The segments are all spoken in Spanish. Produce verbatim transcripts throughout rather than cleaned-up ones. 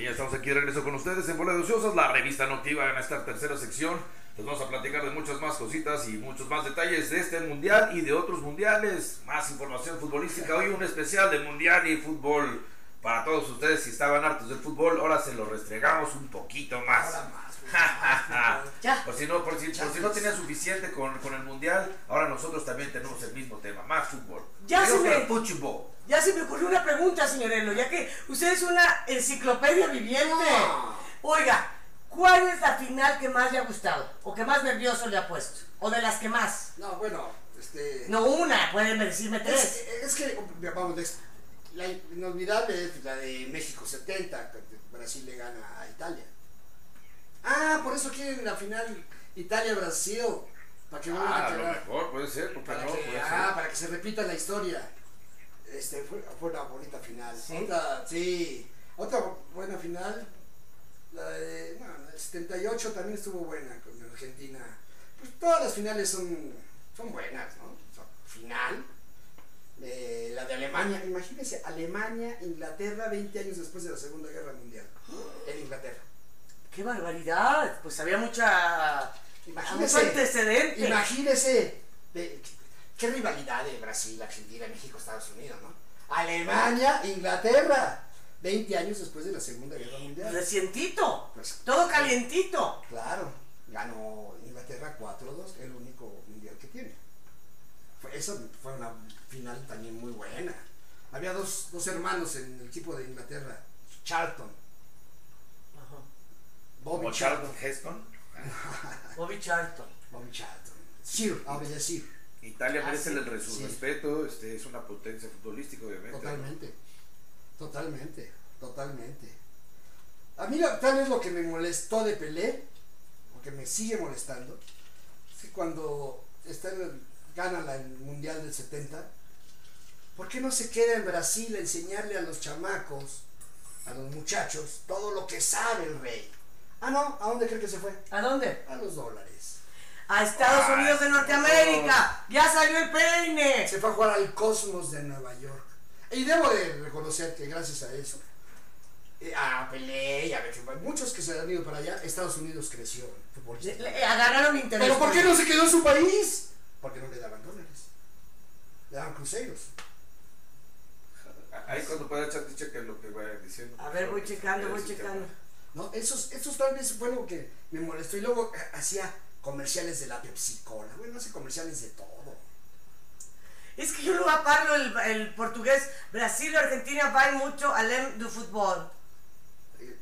Y ya estamos aquí de regreso con ustedes en Bola de Ociosos, la revista Notiva en esta tercera sección. Les vamos a platicar de muchas más cositas y muchos más detalles de este mundial y de otros mundiales. Más información futbolística. Hoy un especial de mundial y fútbol para todos ustedes. Si estaban hartos del fútbol, ahora se lo restregamos un poquito más. Ahora más. Ya. Por si no, por si, por si no tenía suficiente con, con el mundial, ahora nosotros también tenemos el mismo tema, más fútbol. Ya se me, fútbol. ya se me ocurrió una pregunta, señor Elo, ya que usted es una enciclopedia viviente. No. Oiga, ¿cuál es la final que más le ha gustado? ¿O que más nervioso le ha puesto? ¿O de las que más? No, bueno, este... No, una, pueden decirme tres. Es, es que, vamos, la inolvidable es la de México setenta, que Brasil le gana a Italia. Ah, por eso quieren la final Italia-Brasil. Para que vuelvan ah, a a lo mejor puede ser, porque para no, que, puede ah, ser. para que se repita la historia. Este, fue, fue una bonita final. ¿Sí? Otra, sí. Otra buena final. La de, bueno, el setenta y ocho también estuvo buena con Argentina. Pues todas las finales son, son buenas, ¿no? O sea, final. Eh, la de Alemania, imagínense, Alemania, Inglaterra, veinte años después de la Segunda Guerra Mundial. En Inglaterra. ¡Qué barbaridad! Pues había mucha... Imagínese, mucho antecedente. Imagínese, de, qué rivalidad de Brasil, Argentina, México, Estados Unidos, ¿no? Alemania, Inglaterra, veinte años después de la Segunda Guerra Mundial. Recientito, Pues, todo calientito. Claro, ganó Inglaterra cuatro dos, el único mundial que tiene. Fue, esa fue una final también muy buena. Había dos, dos hermanos en el equipo de Inglaterra, Charlton. Bobby Charlton Charlton. Heston. Bobby Charlton. Bobby Charlton. Sir, ahora ya Sir. Italia Ah, merece sí, el su sí. respeto, este, es una potencia futbolística, obviamente. Totalmente. Totalmente. Totalmente. A mí lo, tal vez lo que me molestó de Pelé, o que me sigue molestando, es que cuando está en el, gana la, el Mundial del setenta, ¿por qué no se queda en Brasil a enseñarle a los chamacos, a los muchachos, todo lo que sabe el rey? Ah, no, ¿a dónde cree que se fue? ¿A dónde? A los dólares. A Estados Ah, Unidos de Norteamérica. Ya salió el peine. Se fue a jugar al Cosmos de Nueva York. Y debo de reconocer que gracias a eso, eh, a Pelé y a muchos que se han ido para allá, Estados Unidos creció Le, futbolísticamente. le agarraron interés. ¿Pero por qué no se quedó en su país? Porque no le daban dólares. Le daban cruceros. Ahí cuando pueda echar cheque lo que vaya diciendo. A ver, voy checando, voy El checando. ¿No? Esos, esos tal vez fue lo que me molestó. Y luego eh, hacía comerciales de la Pepsi Cola. Bueno, hace comerciales de todo. Es que yo no parlo el, el portugués. Brasil y Argentina van mucho além do fútbol. Eh,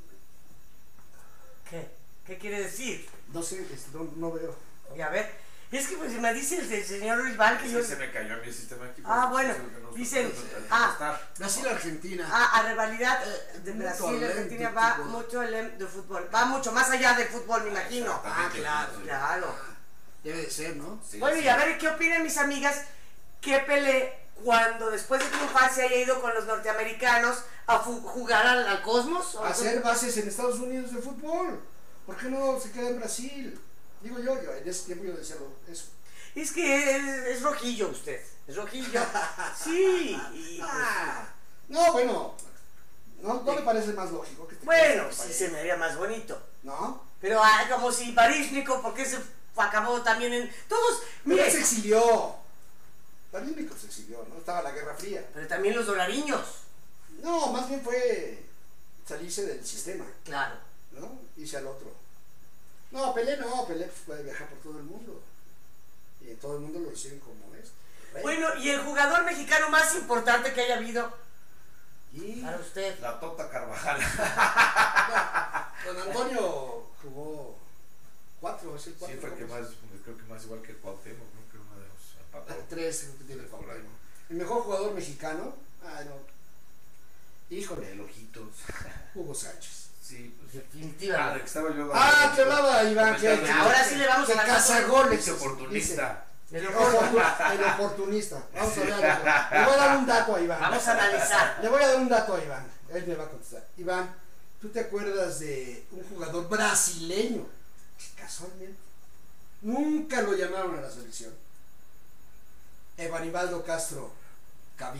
¿Qué? ¿Qué quiere decir? no sé, este, no, no veo. Y a ver, es que pues me dice el, el señor Iván que Sí, yo... se me cayó a mí el sistema aquí. Ah, pues, bueno, eso es lo que nos dicen- tocó ah, contestar. Brasil-Argentina. Ah, a rivalidad de Mucho Brasil y além Argentina do va fútbol. mucho além do fútbol. Va mucho más allá del fútbol, me imagino. Ah, claro. Claro. Debe de ser, ¿no? Sí, Bueno, sí. y a ver, ¿qué opinan mis amigas? Que Pelé, cuando después de triunfar se haya ido con los norteamericanos a jugar al, al Cosmos? ¿O Hacer bases en Estados Unidos de fútbol. ¿Por qué no se queda en Brasil? Digo yo, yo en ese tiempo yo decía eso. Es que es, es rojillo usted, es rojillo. Sí. Y pues, Ah, no, bueno, no, no me parece más lógico que te bueno, quedes en sí tu se país, me haría más bonito. ¿no? Pero ah, como si Baryshnikov, ¿por qué se acabó también en... Todos, Pero él se mire, exilió. Baryshnikov se exilió, ¿no? Estaba la Guerra Fría. pero también los dolariños. No, más bien fue salirse del sistema, Claro. ¿no? Irse al otro. No, Pelé no, Pelé pues, puede viajar por todo el mundo. Y en todo el mundo lo reciben como es. Rey. Bueno, ¿y el jugador mexicano más importante que haya habido Y para usted? La Tota Carvajal. no, don Antonio jugó cuatro, es el Sí, cuatro. fue que más, creo que más igual que el Cuauhtémoc, ¿no? Que uno de los Ah, empató. tres creo que tiene Tres por Cuauhtémoc. ahí. El mejor jugador mexicano, ah, no. Híjole, De ojitos. Hugo Sánchez. Sí, pues. Ah, de Definitivamente. que estaba yo. Ah, te hablaba Iván, que, Comentando. que- Ahora sí le vamos a que dar cazagoles. Ese oportunista. El Dice, oportunista. El oportunista. Vamos a ver. Le voy a dar un dato a Iván. Vamos a analizar. Le voy a dar un dato a Iván. Él me va a contestar. Iván, ¿tú te acuerdas de un jugador brasileño que casualmente nunca lo llamaron a la selección? Evanibaldo Castro Caviño.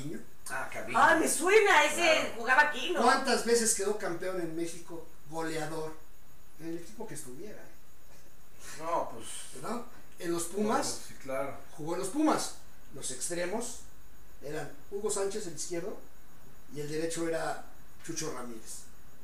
Ah, Caviño. Ah, me suena, ese Claro. jugaba aquí, ¿no? ¿Cuántas veces quedó campeón en México? Goleador. En el equipo que estuviera, ¿eh? No, pues. ¿verdad? En los Pumas, Sí, claro. jugó en los Pumas. Los extremos eran Hugo Sánchez, el izquierdo, y el derecho era Chucho Ramírez.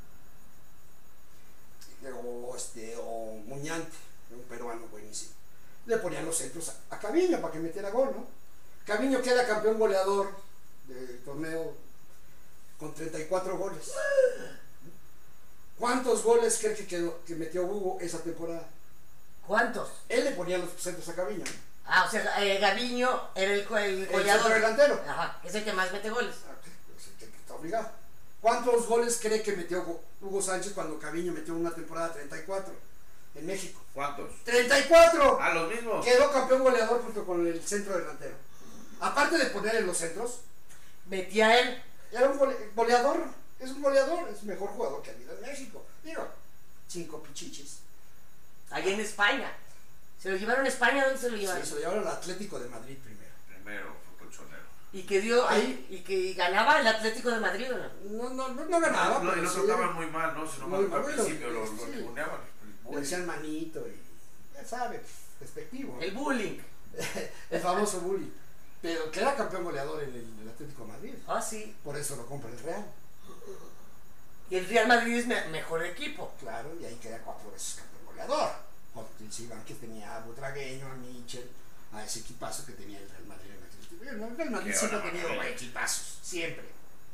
O, este, o Muñante, un peruano buenísimo. Le ponían los centros a, a Caviño para que metiera gol, ¿no? Caviño queda campeón goleador del torneo con treinta y cuatro goles. ¿Cuántos goles cree que, quedó, que metió Hugo esa temporada? ¿Cuántos? Él le ponía los centros a Caviño, ¿no? Ah, o sea, eh, Gaviño era el, el El goleador. centro delantero. Ajá, es el que más mete goles. Ah, ok, pues el que está obligado. ¿Cuántos goles cree que metió Hugo Sánchez cuando Caviño metió una temporada treinta y cuatro en México? ¿Cuántos? ¡treinta y cuatro! Ah, los mismos. Quedó campeón goleador junto con el centro delantero. Aparte de poner en los centros, Metía él. era un gole- goleador. Es un goleador, es el mejor jugador que ha habido en México. Digo, cinco pichichis. Allá en España. ¿Se lo llevaron a España? ¿Dónde se lo llevaron? Sí, se lo llevaron al Atlético de Madrid primero. Primero, fue colchonero. Y que dio Ahí- y que ganaba el Atlético de Madrid, ¿o no? No, no, no, no ganaba. No, y pero lo sí, trataban muy mal, ¿no? Si no Muy mal mal, al bueno, principio lo, lo sí. ninguneaban. le decían manito y ya sabe, despectivo. El bullying. El famoso bully. Pero que era campeón goleador en el, el Atlético de Madrid. Ah, sí. Por eso lo compra el Real. Y el Real Madrid es me- mejor equipo. Claro, y ahí queda cuatro veces campeón goleador. Porque si van que tenía a Butragueño, a Michel, a ese equipazo que tenía el Real Madrid en aquel tiempo. El Real Madrid Qué siempre ha buena tenido maravilla. equipazos, siempre.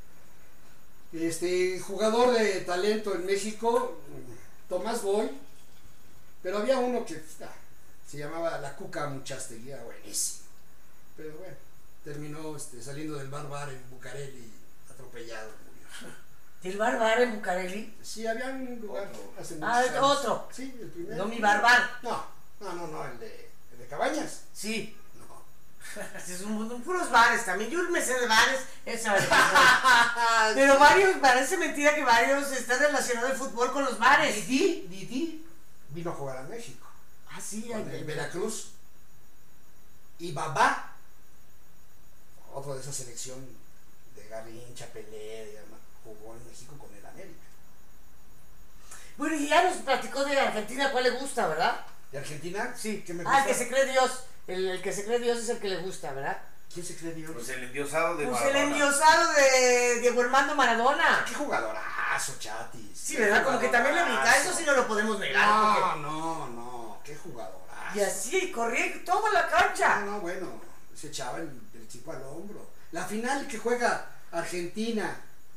Este jugador de talento en México, Tomás Boy, pero había uno que ah, se llamaba la Cuca Muchastegui, era buenísimo. Pero bueno, terminó este, saliendo del bar bar en Bucareli, atropellado. Murió. ¿El Barbar en Bucareli? Sí, había un lugar Otro. hace Ah, muchos años. otro. Sí, el primero. No mi Barbar. No, no, no, no, el de, el de Cabañas. Sí. No. Es un, un- puros bares también. Yo me sé de bares. Esa Pero varios, parece mentira que varios están relacionados el fútbol con los bares. Didi, Didi vino a jugar a México Ah, sí, con ay, el Veracruz. Y Babá, otro de esa selección de Garrincha, Pelé, digamos, jugó en México con el América. Bueno, y ya nos platicó de Argentina, ¿cuál le gusta, verdad? ¿De Argentina? Sí. ¿Qué me Ah, gusta? el que se cree Dios. El, el que se cree Dios es el que le gusta, ¿verdad? ¿Quién se cree Dios? Pues el endiosado de Pues el Maradona. endiosado de Diego Armando Maradona. ¡Qué jugadorazo, Chatis! Sí, ¡Qué ¿verdad? Como que también le brinca. jugadorazo! Eso sí no lo podemos negar. No, no, no, qué jugadorazo. porque- Y así, corría toda la No, cancha. no, bueno, se echaba el, el equipo al hombro. La final que juega Argentina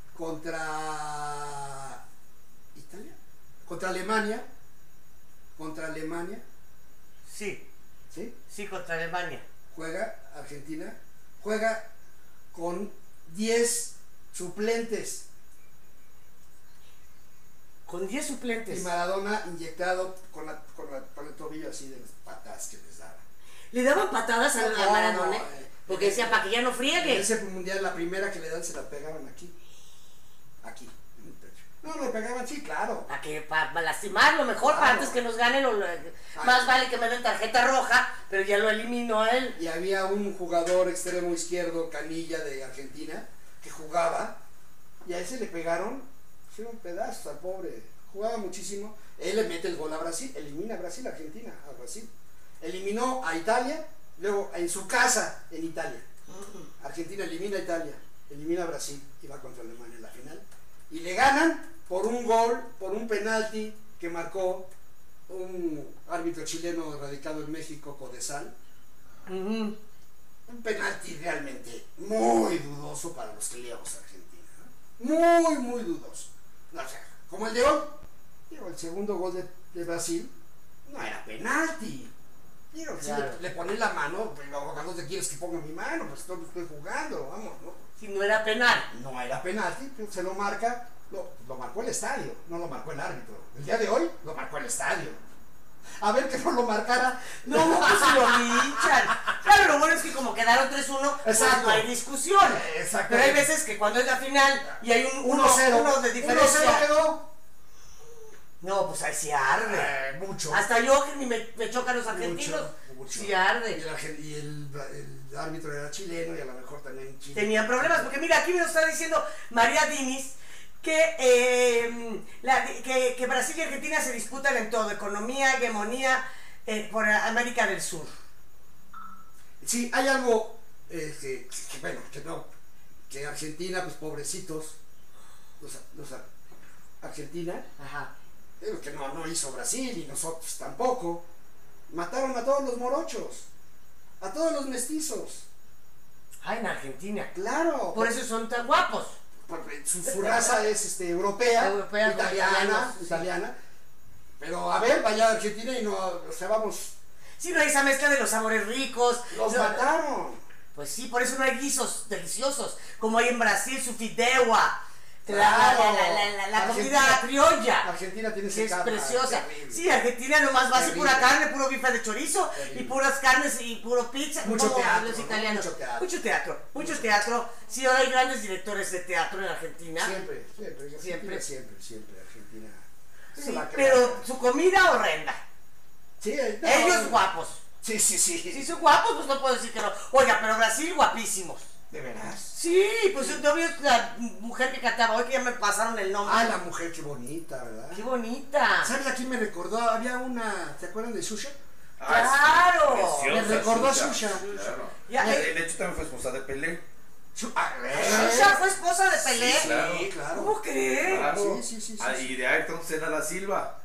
contra Italia, contra Alemania, contra Alemania, Sí, ¿sí? sí, contra Alemania. Juega Argentina, juega con diez suplentes Con diez y suplentes. Maradona inyectado con, la, con, la, con el tobillo así de las patas que les daba. Le daban patadas a, a No, Maradona. no, eh, Porque decía, para que ya no En friegue. ese mundial, la primera que le dan se la pegaban aquí. Aquí, en el pecho. No, le pegaban, sí, claro. Para que para lastimarlo mejor, para Claro. antes que nos ganen. O lo- más vale que me den tarjeta roja, pero ya lo eliminó a él. Y había un jugador extremo izquierdo, Canilla de Argentina, que jugaba. Y a ese le pegaron, hicieron pedazos al pobre. Jugaba muchísimo. Él le mete el gol a Brasil, elimina a Brasil, Argentina, a Brasil. Eliminó a Italia, luego en su casa en Italia. Argentina elimina a Italia, elimina a Brasil y va contra Alemania en la final. Y le ganan por un gol, por un penalti que marcó un árbitro chileno radicado en México, Codesal. Ujú. Un penalti realmente muy dudoso para los que le íbamos a Argentina, ¿no? Muy, muy dudoso. O sea, como el de hoy. Digo, el segundo gol de, de Brasil no era penalti. Digo, si Claro. le, le pones la mano, pero ¿a dónde quieres que ponga mi mano? Pues estoy, estoy jugando, vamos, ¿no? Si no era penal. No era penalti, pero se lo marca, lo, lo marcó el estadio, no lo marcó el árbitro. El día de hoy lo marcó el estadio. A ver que no lo marcara. No, pues si lo linchan. Claro, lo bueno es que como quedaron tres uno, pues Exacto. no hay discusión. Exacto. Pero hay veces que cuando es la final y hay un uno cero. uno de diferencia. uno cero quedó. No, pues ahí se arde. Eh, mucho. Hasta yo que ni me, me chocan los argentinos. Mucho, mucho. Sí, arde. Y, el, argen- y el, el árbitro era chileno y a lo mejor también Chile. Tenían problemas, porque mira, aquí me lo está diciendo María Dinis que, eh, la- que, que Brasil y Argentina se disputan en todo, economía, hegemonía eh, por América del Sur. Sí, hay algo, eh, que, que, bueno, que no, que Argentina, pues pobrecitos, los, los ar- Argentina, Ajá. eh, que no, no hizo Brasil y nosotros tampoco, mataron a todos los morochos, a todos los mestizos, Ah, en Argentina. claro, Por eso son tan guapos. porque su, su raza es este, europea, Europea, italiana, italianos, sí. italiana, pero a ver, vaya a Argentina y no, o sea, vamos, Sí, no hay esa mezcla de los sabores ricos. los No, mataron. Pues sí, por eso no hay guisos deliciosos, como hay en Brasil su fideuá, la, Claro. la, la, la, la, la Argentina- comida criolla, Argentina tiene que ese es karma preciosa. terrible. Sí, Argentina nomás va a ser Terrible. pura carne, puro bife de chorizo Terrible. y puras carnes y puro pizza. Mucho como teatro, los ¿no? italianos. Mucho teatro. Mucho teatro, mucho teatro. Sí, ahora hay grandes directores de teatro en Argentina. Siempre, siempre, Siempre. siempre, siempre, siempre, Argentina. Sí, Es la que pero la- su comida horrenda. Sí, no, Ellos guapos. Sí, sí, sí. Si son guapos, pues no puedo decir que no. Oiga, pero Brasil guapísimos. ¿De veras? Sí, pues no vio la mujer que cantaba hoy, que ya me pasaron el nombre. Ah, la mujer, qué bonita, ¿verdad? ¡Qué bonita! ¿Sabes a quién me recordó? Había una, ¿te acuerdan de Susha? ¡Claro! preciosa, Me recordó a Susha, Susha. Claro. Ya, de, eh, de hecho, también fue esposa de Pelé. Su- ah, ¿Susha fue esposa de Pelé? Sí, claro. Sí, claro. ¿Cómo crees? Claro. Sí, sí, sí, sí, Ah, sí. y de Ayrton Senna da Silva.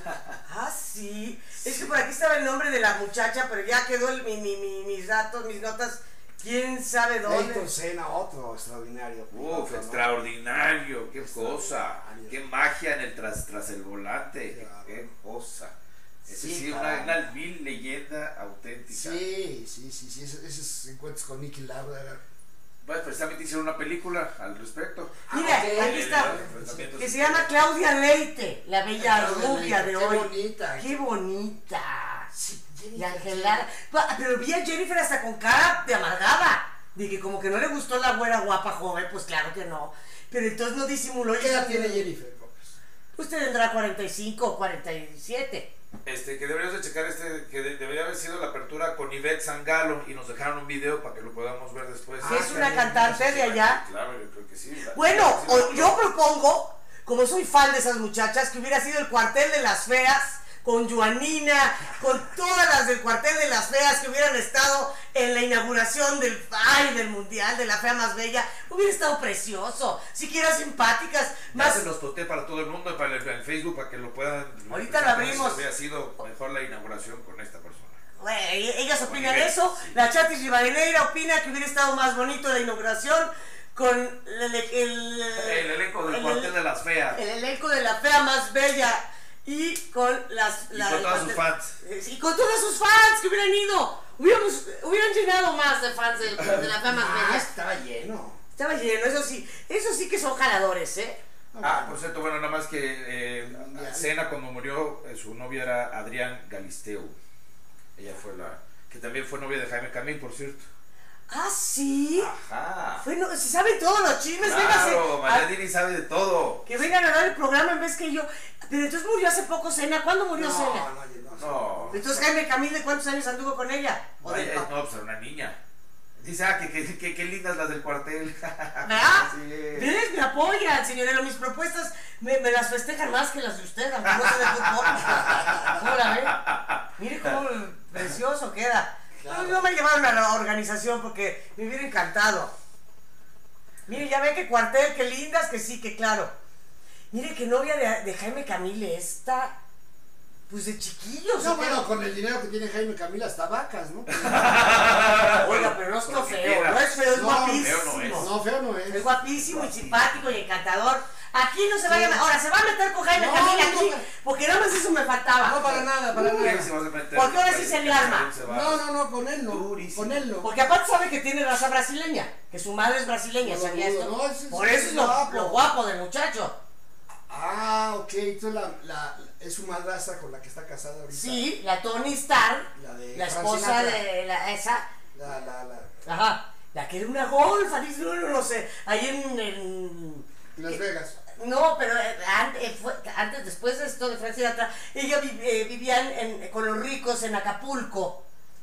Ah, sí. Es que por aquí estaba el nombre de la muchacha, pero ya quedó el, mi, mi, mi- mis datos, mis notas. ¿Quién sabe dónde? Ayrton Senna, otro extraordinario. Uf, Otro, ¿no? extraordinario, qué cosa. Extraordinario. Qué magia en el tras, tras el volante. Claro. Qué cosa. Es Sí, decir, una, claro. una vil leyenda auténtica. Sí, sí, sí, sí, esos, esos encuentros con Nicky Lauda. Bueno, precisamente hicieron una película al respecto. Mira, Ah, ok. aquí está. El enfrentamiento Que se entre- llama Claudia Leite, la bella Claudia rubia de Leite, qué hoy. bonita. ¡Qué bonita! Sí, Y Angelada. Pa- Pero vi a Jennifer hasta con cara de amargada. De que como que no le gustó la güera guapa joven, pues claro que no. Pero entonces no disimuló. ¿Qué edad tiene Jennifer López? Usted tendrá cuarenta y cinco o cuarenta y siete. Este, que deberíamos de checar este, que de- debería haber sido la apertura con Ivette Sangalo y nos dejaron un video para que lo podamos ver después. Que Ah, es una caray, cantante de allá. Claro, yo creo que sí. la- Bueno, sí, la- o- yo propongo, como soy fan de esas muchachas, que hubiera sido el cuartel de las feas, con Joanina, con todas las del cuartel de las feas que hubieran estado en la inauguración del, ay, del mundial, de la fea más bella. Hubiera estado precioso, siquiera simpáticas, Ya más... se los toté para todo el mundo, para el, el Facebook, para que lo puedan. Ahorita lo abrimos. Hubiera sido mejor la inauguración con esta persona. Güey, ellas opinan Muy bien. eso. La Chatis Rivadeneira opina que hubiera estado más bonito la inauguración con el, el, El elenco del el- cuartel de las feas. el elenco de la fea más bella y con las Y la- con el todos sus cuartel- fans. Eh, sí, y con todos sus fans que hubieran ido. Hubiéramos, hubieran llenado más de fans de, de la fea más Ah, bella. estaba lleno. Estaba lleno, eso sí, eso sí que son jaladores, ¿eh? Ah, por cierto, bueno, nada más que eh, Mundial. Senna cuando murió, eh, su novia era Adrián Galisteu. Ella fue la, que también fue novia de Jaime Camil, por cierto. Ah, sí. Ajá. Bueno, se saben todos los chismes, Claro, véngase. María Ah, Dini sabe de todo. que vengan a dar el programa en vez que yo. Pero entonces murió hace poco Cena. ¿Cuándo murió No, Cena? no, no, no. No. Entonces Jaime Camil, ¿cuántos años anduvo con ella? ¿O de- Ay, ay, no, pues era una niña. Dice, ah, que, que, que, que lindas las del cuartel. ¿Verdad? Sí. Ustedes me apoyan, señorero. Mis propuestas me, me las festejan más que las de usted, aunque no sé de fútbol. ¿Cómo la ve? Mire cómo precioso queda. Claro. No, no me llevaron a la organización porque me hubiera encantado. Mire, ya ve que cuartel, que lindas, que sí, que claro. Mire que novia de, de Jaime Camille esta, pues de chiquillos. No, ¿o qué? bueno, con el dinero que tiene Jaime Camila hasta vacas, ¿no? Oiga, pero no es Lo que feo, quiera. no es feo, es No, guapísimo. feo no es. No, feo no es. Es guapísimo y simpático y encantador. Aquí no se vaya a... Ahora, se va a meter con Jaime No, Camila no, aquí, no. porque nada más eso me faltaba. No, para nada, para ¿Quién nada. se va a meter? Porque ahora sí se le arma. Se va. No, no, no, con él no. Durísimo. Con él no. Porque aparte sabe que tiene raza brasileña, que su madre es brasileña, No, ¿sabía no, esto? no, ese es- Por eso es lo, guapo. lo guapo del muchacho. Ah, ok, entonces la, la, es su madrastra con la que está casada ahorita. Sí, la Tony Starr, La de la Frank esposa Sinatra. de la, esa, La, la, la. ajá, la que era una golfa, dice, no, no, no sé, ahí en... en Las ¿qué? Vegas. No, pero eh, antes, fue, antes, después de esto de Frank Sinatra, ella vi- eh, vivía en- en- con los ricos en Acapulco.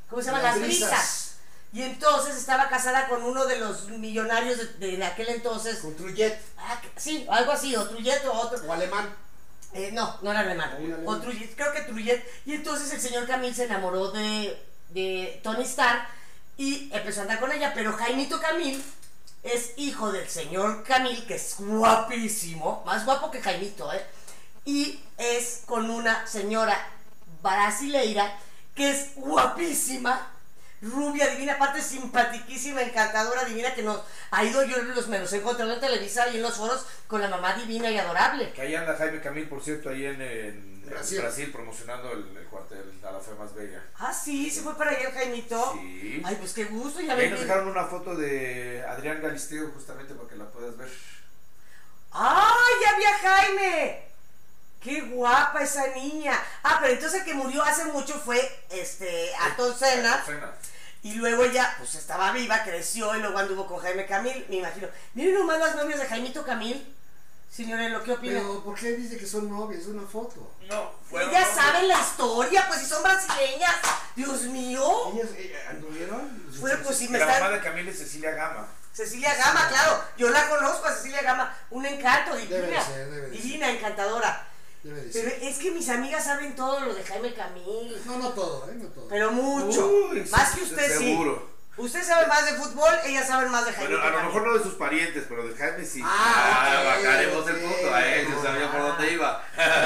¿cómo se llama? Las Las Brisas. Brisas. Y entonces estaba casada con uno de los millonarios de, de aquel entonces. Con Trullet. Ah, sí, algo así, o Trullet o otro. O alemán. Eh, no, no era alemán. Un alemán. O Trullet, creo que Trullet. Y entonces el señor Camil se enamoró de, de Tony Stark y empezó a andar con ella. Pero Jaimito Camil es hijo del señor Camil, que es guapísimo, más guapo que Jaimito, ¿eh? Y es con una señora brasileira que es guapísima, rubia, divina, aparte simpatiquísima, encantadora, divina, que nos ha ido, yo los me los he encontrado en Televisa y en los foros con la mamá divina y adorable. Que ahí anda Jaime Camil, por cierto, ahí en, en Brasil. Brasil. promocionando el, el cuartel a la fe más bella. Ah, sí, se fue para allá el Jaimito. Sí. Ay, pues qué gusto, ya Y ahí me nos dejaron una foto de Adrián Galisteo justamente para que la puedas ver. ¡Ay, ya vi a Jaime! ¡Qué guapa esa niña! Ah, pero entonces el que murió hace mucho fue este Ayrton Senna. Ayrton Senna. Y luego ella, pues estaba viva, creció y luego anduvo con Jaime Camil, me imagino. Miren nomás las novias de Jaimito Camil. Señorelo, ¿qué opina? Pero, ¿por qué dice que son novias? Es una foto. No, fueron Ellas novios. saben la historia, pues si son brasileñas. Dios mío. ¿Ellas eh, anduvieron? Fue, pues si me La mamá está... de Camil es Cecilia Gama. Cecilia Gama, claro. Yo la conozco a Cecilia Gama. Un encanto, divina. Debe de ser, debe de divina, encantadora. Debe de Pero ser. es que mis amigas saben todo lo de Jaime Camil. No, no todo, ¿eh? No todo. Pero mucho. Uy, más sí, que usted seguro. sí. Usted sabe más de fútbol, ellas saben más de Jaime Bueno, a lo Camil. mejor no de sus parientes, pero de Jaime sí. Ah, ok, bajaremos el ok. punto. Eh, yo sabía por dónde iba.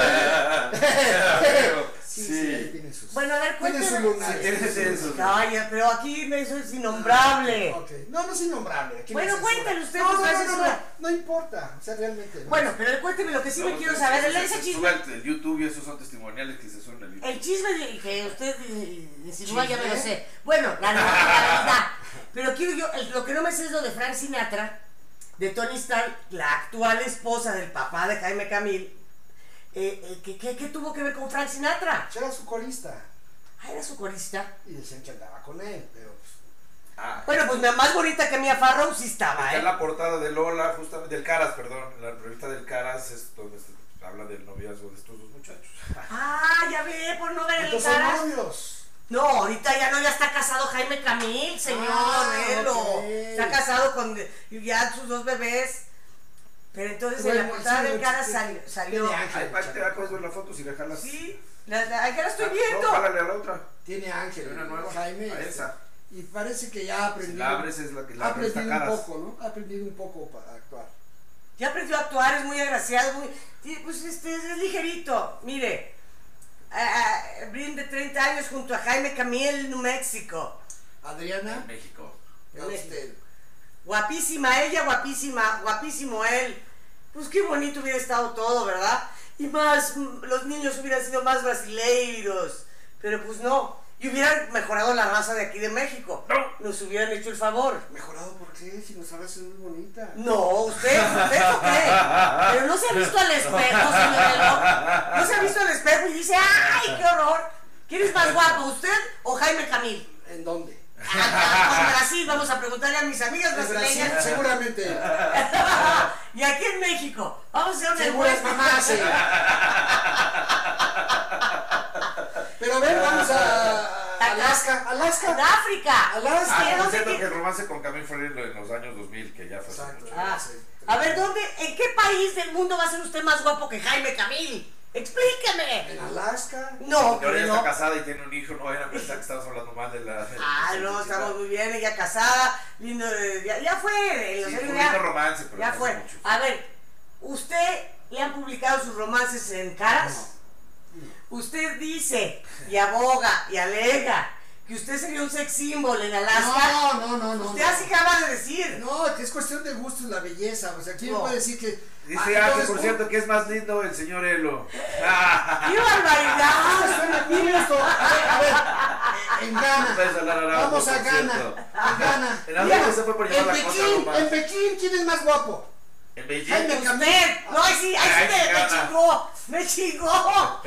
Sí, sí, ahí tiene sus. Bueno, a ver, Tiene su cuénteme. luna. Sí, tienes eso. Calla, pero aquí me eso es innombrable. Ok. No, no es innombrable. Aquí Bueno, no hay censura. cuéntale usted, No, pues, no, no hay no, no, no, censura. no importa. O sea, realmente. no. Bueno, pero cuénteme lo que sí me No, quiero se- saber. se- El, se- ese se chisme, sube al YouTube y esos son testimoniales que se suben al YouTube. el chisme de- que usted eh, insinúa ya me lo ¿Chisme? sé. Bueno, la, la, la verdad. Pero quiero yo, el- lo que no me sé es lo de Frank Sinatra, de Tony Stark, la actual esposa del papá de Jaime Camil. Eh, eh, ¿qué, qué, ¿Qué tuvo que ver con Frank Sinatra? Era su corista. Ah, era su corista. Y decían que andaba con él, pero pues. Ah, Bueno, pues la más bonita que Mia Farrow sí estaba, está en ¿eh? la portada de Lola, justamente, del Caras, perdón. En la revista del Caras es donde se habla del noviazgo de estos dos muchachos. Ah, ya ve, por no ver el Entonces son caras. novios. No, ahorita ya no, ya está casado Jaime Camil, señor, Ah, velo. ok. Está casado con ya sus dos bebés. Pero entonces en la Bueno, portada sí, del sí, cara sí, salió. sí. salió Tiene ángel. Ahí para te puedes ver las fotos y dejarlas. sí, la, la, ahí que la estoy Ah, viendo. No, jálale a la otra. Tiene ángel. Una nueva. Jaime. A esa. Y parece que ya ha Si aprendido. la abres es la que la ha abres aprendido un Caras. poco, ¿no? Ha aprendido un poco para actuar. Ya aprendió a actuar, es muy agraciado, muy, sí, pues este es ligerito. Mire, ah, ah, brinde treinta años junto a Jaime Camil, New México. Adriana, En México. a usted. Guapísima ella, guapísima, guapísimo él. Pues qué bonito hubiera estado todo, ¿verdad? Y más, mm, los niños hubieran sido más brasileiros. Pero pues no. Y hubieran mejorado la raza de aquí de México. No. Nos hubieran hecho el favor. ¿Mejorado por qué? Si nuestra raza es muy bonita. No, usted, usted no cree. Pero no se ha visto al espejo, señor. No se ha visto al espejo y dice, ¡ay, qué horror! ¿Quién es más guapo, usted o Jaime Camil? ¿En dónde? Ah, con Brasil, vamos a preguntarle a mis amigas En Brasil, brasileñas. seguramente. Y aquí en México, vamos a hacer una Seguro es encuesta. mamá, sí. Pero a ver, vamos a a Alaska. En Alaska. África. Alaska. Sí, Ah, por ¿dónde cierto que- que el romance con Camil fue en los años dos mil, que ya fue hace Exacto. mucho. Ah, Sí. a ver, ¿dónde, en qué país del mundo va a ser usted más guapo que Jaime Camil? Explíqueme. En Alaska. No, Porque ahora ya no. está casada y tiene un hijo, no vayan a pensar que estamos hablando mal de la... de la Ah, no, chiquita. estamos muy bien, ella casada, lindo, eh, ya, ya fue. eh, Sí, o sea, fue un ya- lindo romance, pero Ya no fue. hace mucho. A ver, ¿usted le han publicado sus romances en Caras? Usted dice y aboga y alega que usted sería un sex symbol en Alaska. No, no, no, no. Usted no. así acaba de decir. No, que es cuestión de gustos la belleza. O sea, ¿quién No. puede decir que. Dice, Ah, ah, que entonces, por ¿no? cierto que es más lindo el señor Elo. ¡Qué Ah, barbaridad! suena bien esto. A ver, a ver. En Ghana. Puedes hablar ahora, Vamos por a Ghana. cierto. En Ghana. En Mira, África se fue por llevar en la cosa Pekín, nomás. en Pekín, ¿quién es más guapo? En Beijing. Jaime ¡Usted! Camil. No, ahí sí, ahí sí Ay, me, me Ghana. chingó, me chingó.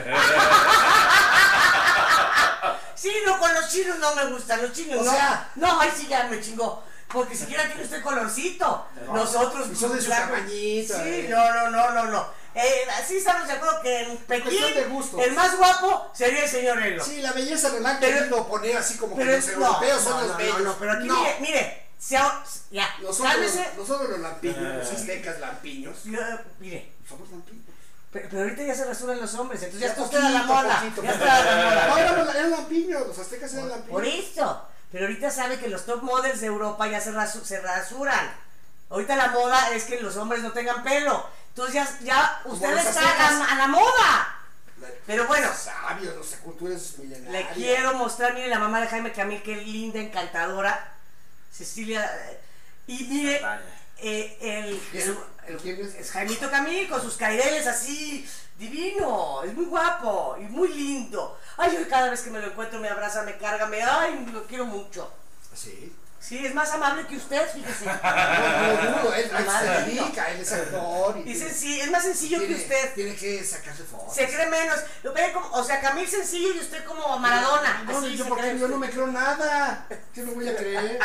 Sí, no, con los chinos no me gustan, los chinos O no. sea- no, ahí sí ya me chingó. Porque siquiera tiene usted colorcito. No, Nosotros, y son de su blanco. tamañito, Sí, eh. no, no, no, no, no. eh, así estamos de acuerdo que en Pekín Cuestión de gustos. el más guapo sería el señor Elo. Sí, la belleza no la han Pero- querido poner así como que Pero los es- europeos no, son no, los no, bellos. no, no, pero aquí No. mire, mire, se ha- ya, Nosotros, cálmese. nosotros los lampiños, los Ah. aztecas lampiños, Yo, mire, somos lampiños. pero, pero ahorita ya se rasuran los hombres, entonces ya, Ya está usted a la poquito, moda. poquito, ya poquito. está a la No, moda. éramos- eran lampiños, los aztecas eran lampiños. Por eso. Pero ahorita sabe que los top models de Europa ya se, rasu- se rasuran. Ahorita la moda es que los hombres no tengan pelo. Entonces ya, ya usted los está aztecas. a, a la moda. La- Pero bueno, Sabios, no sé, culturas milenarias. le quiero mostrar, mire la mamá de Jaime Camil, qué linda, encantadora. Cecilia. eh, Y mire, eh, el, ¿El, el quién es? es Jaimito Camil con sus caireles así, divino, es muy guapo y muy lindo. Ay, yo cada vez que me lo encuentro me abraza, me carga, me, ay, lo quiero mucho. Sí. Sí, es más amable que usted, fíjese. No, no dudo, él a eso se Amable, dedica, él es actor. Y Y tiene- sencillo, es más sencillo que tiene, usted. Tiene que sacarse fotos. Se cree menos. Lo ve como, o sea, Camil sencillo y usted como Maradona. No, Así yo, se porque cree yo no usted. me creo nada. ¿Qué me voy a creer?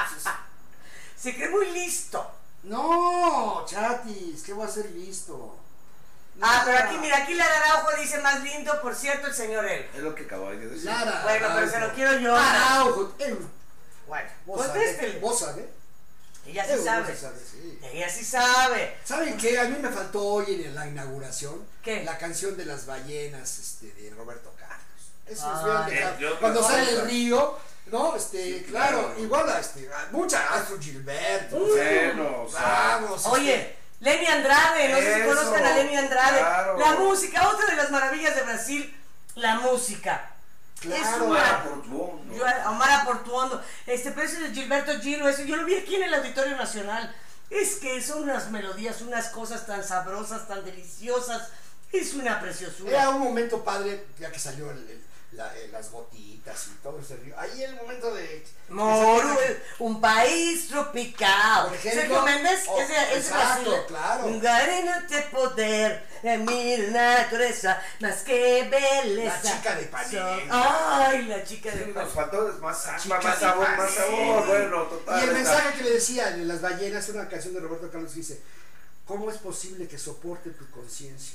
Se cree muy listo. No, chatis, ¿qué voy a hacer listo? Ah, pero Nada. aquí, mira, aquí Lara Araujo dice más lindo, por cierto, el señor él. Es lo que acabo de decir. Lara. Bueno, pero se lo quiero yo. Araujo. él, Bueno, Vos sabés, contéstele. vos sabés. Ella sí Él, sabe. vos sabés, sí. Ella sí sabe. ¿Saben qué? A mí me faltó hoy en la inauguración ¿Qué? la canción de las ballenas este, de Roberto Carlos. Eso Ah, es bien eh, dejado. yo- Cuando yo- sale el yo- río, ¿no? Este, Sí, claro, claro. igual a este, a mucha Astro Gilberto. Bueno, o sea, Vamos. Oye, este, Lenny Andrade, no sé si Eso, conozcan a Lenny Andrade. claro. La música, otra de las maravillas de Brasil, la música. Claro. Es Omar una... Portuondo. Yo, Omar Portuondo, este, pero ese de Gilberto Gilo, eso, yo lo vi aquí en el Auditorio Nacional. Es que son unas melodías, unas cosas tan sabrosas, tan deliciosas. Es una preciosura. Era un momento padre, ya que salió el- el- la- eh, las gotitas y todo ese río. Ahí el momento de. Moro, un país tropical. Por ejemplo, Sergio Méndez, oh, ese es exacto, Brasil. claro. Un gareno de poder, de mi naturaleza, más que belleza. La chica de Ipanema. Son- Ay, la chica de Sí, nos Ipanema. faltó más, Chica más de sabor, más Ipanema. sabor. Bueno, total. Y el está- mensaje que le decía de las ballenas, una canción de Roberto Carlos que dice: ¿cómo es posible que soporte tu conciencia?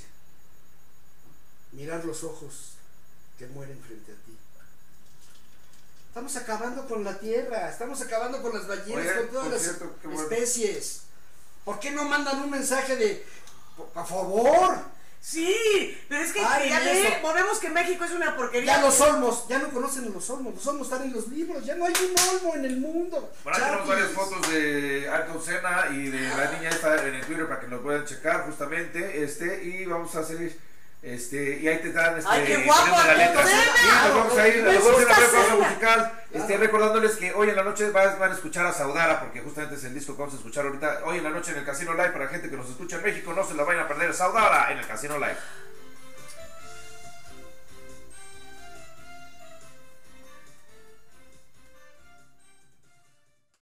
Mirar los ojos que mueren frente a ti. Estamos acabando con la tierra, estamos acabando con las ballenas, Oye, con todas por las cierto, qué bueno. especies. ¿Por qué no mandan un mensaje de, por favor? Sí, pero es que Ay, ya ve, eso. volvemos que México es una porquería. Ya los olmos, ya no conocen a los olmos, los olmos están en los libros, ya no hay un olmo en el mundo. Bueno, tenemos Chapis. varias fotos de Ayrton Senna y de la niña esta en el Twitter para que lo puedan checar justamente, este, y vamos a seguir, este, y ahí te dan, este, ¡Ay, qué guapo, poniendo la letra. Ayrton Senna! Y nos vamos a ir, Me nos vamos a ir a gusta una pausa Senna. musical, este, recordándoles que hoy en la noche van, van a escuchar a Saudara, porque justamente es el disco que vamos a escuchar ahorita, hoy en la noche en el Casino Live, para gente que nos escucha en México, no se la vayan a perder, Saudara en el Casino Live.